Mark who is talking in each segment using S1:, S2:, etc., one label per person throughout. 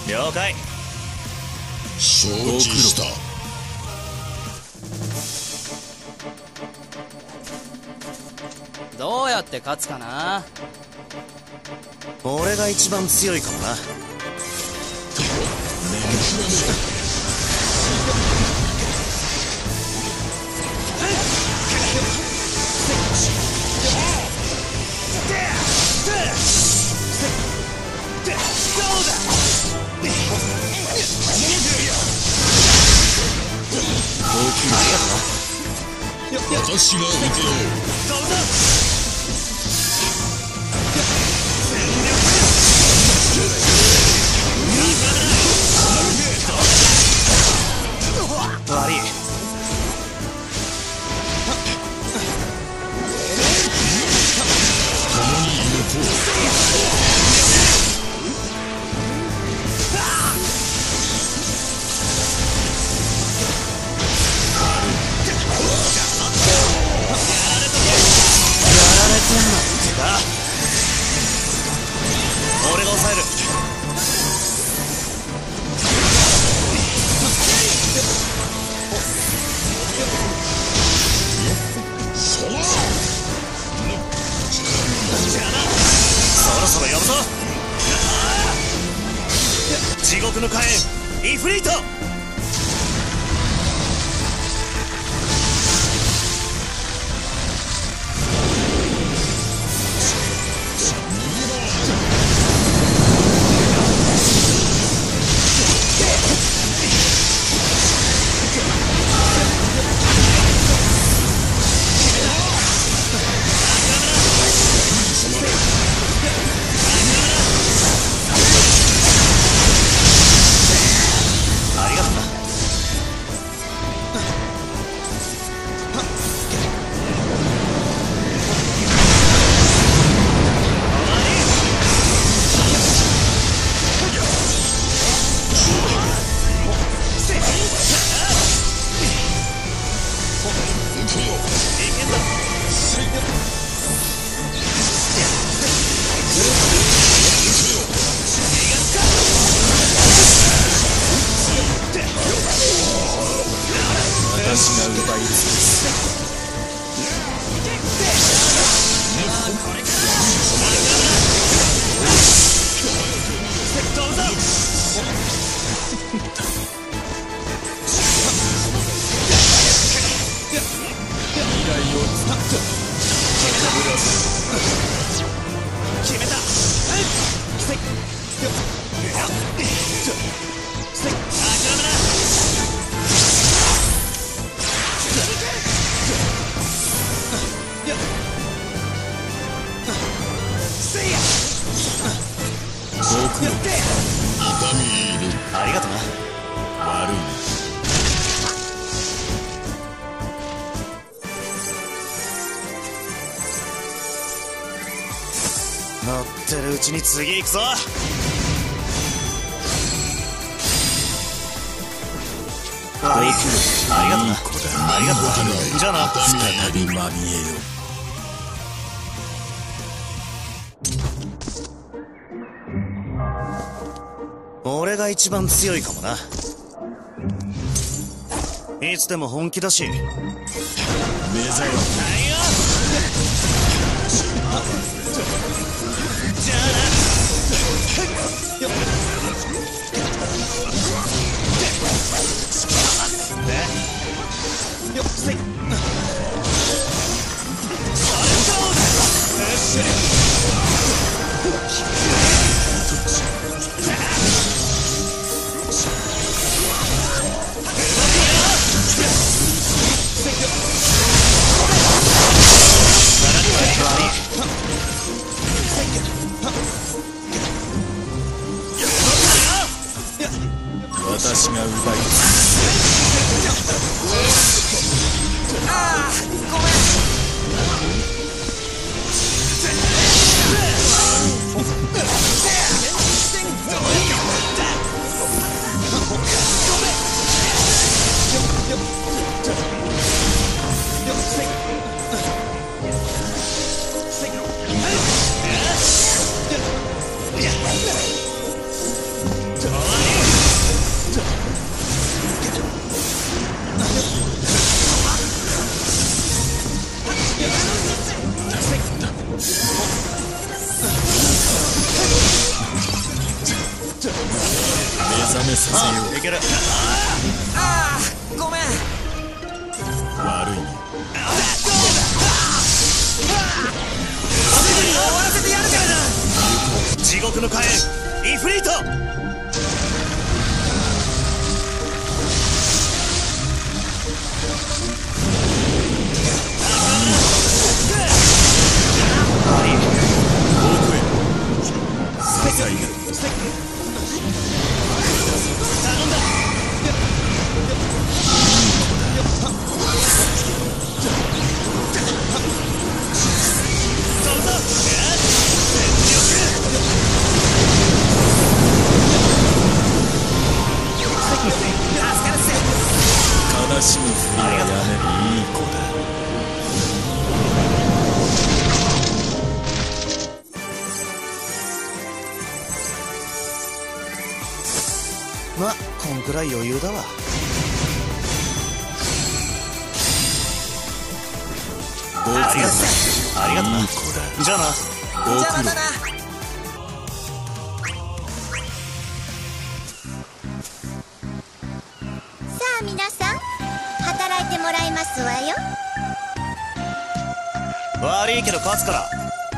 S1: 了解。
S2: 承知した。
S3: どうやって勝つかな。
S1: 俺が一番強いかもな。
S2: 私が受けよう。
S1: 悪い。
S2: 共に動こう。
S1: 俺が抑える。そろそろ呼ぶぞ。地獄の火炎イフリート。私が奪い尽くす。未来を作った決めた。
S2: 僕の痛み入る。
S1: ありがとな。
S2: 悪いな。
S1: 乗ってるうちに次行くぞ。ありがとな。ありがとな。じゃあな。
S2: 再びまみえよ。
S1: 俺が一番強いかもな。いつでも本気だし。目覚め。じゃあな。
S2: 私が奪い尽くす。
S3: ああ、ごめん。
S1: おい覚めさせよう。いける。
S3: ああごめん。
S1: 悪いね。
S3: すぐに終わらせてやるからな。
S1: 地獄の火炎イフリート。悲しむふりはやめる。いい子だ。ま、こんくらい余裕だわ。ありがとな。いい子だ。じゃあな。
S3: じゃあまたな。
S4: さあ皆さん、働いてもらいますわよ。
S1: 悪いけど勝つから。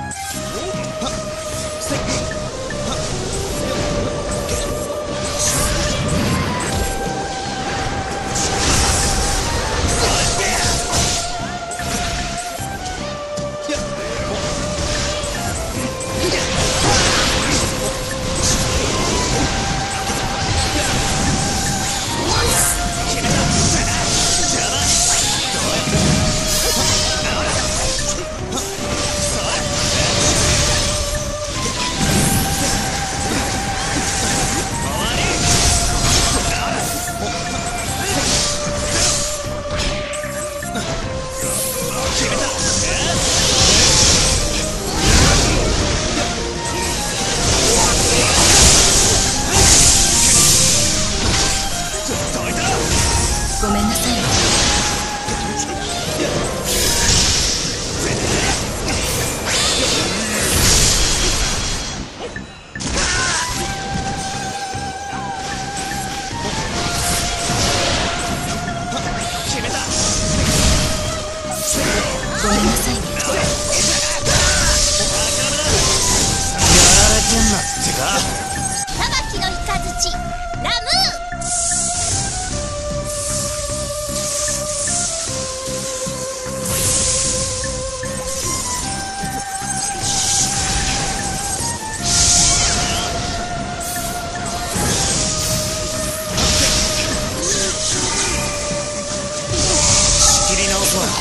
S4: ごめんなさい。ごめんなさい。
S1: やられてんなってか。
S4: 裁きの雷ラム
S1: 仕切り直すわ。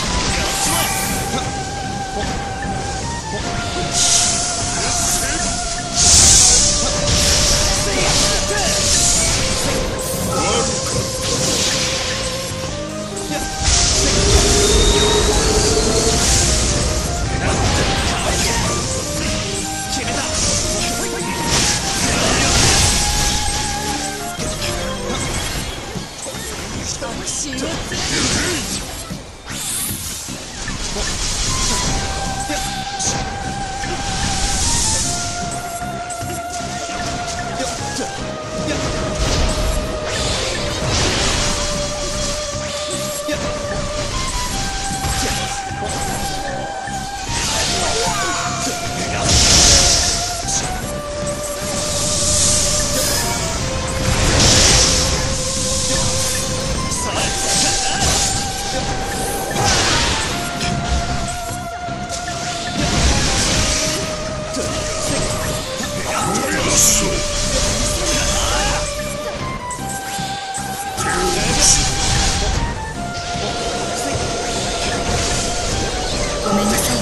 S4: ごめんなさい。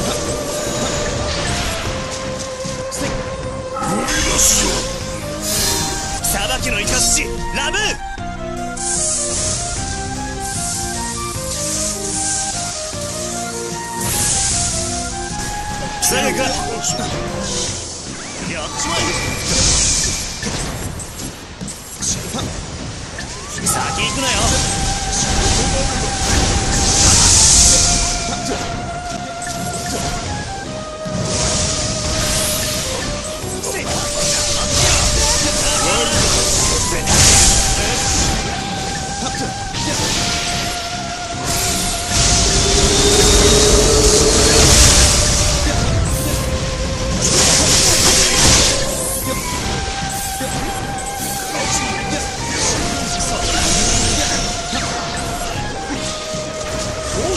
S1: 裁きのイカスチラムー。すぐ行く。やっちまえ。先行くなよ。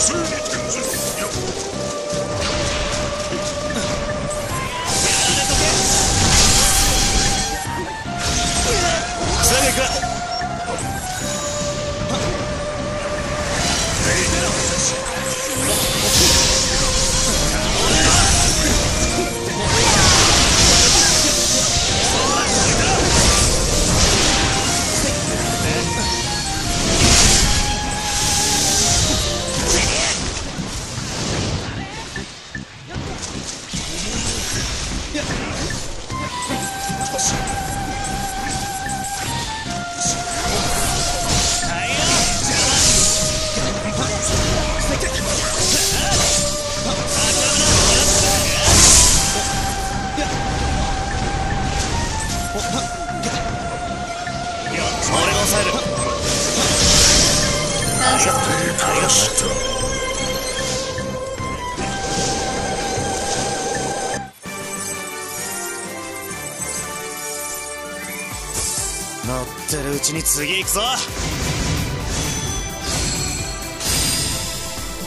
S1: 乗ってるうちに次行くぞ。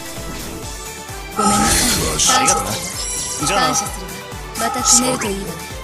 S4: ごめんなさい。
S1: ありがとうな。じゃあな。
S4: 感謝するわ。また決めるといいわね。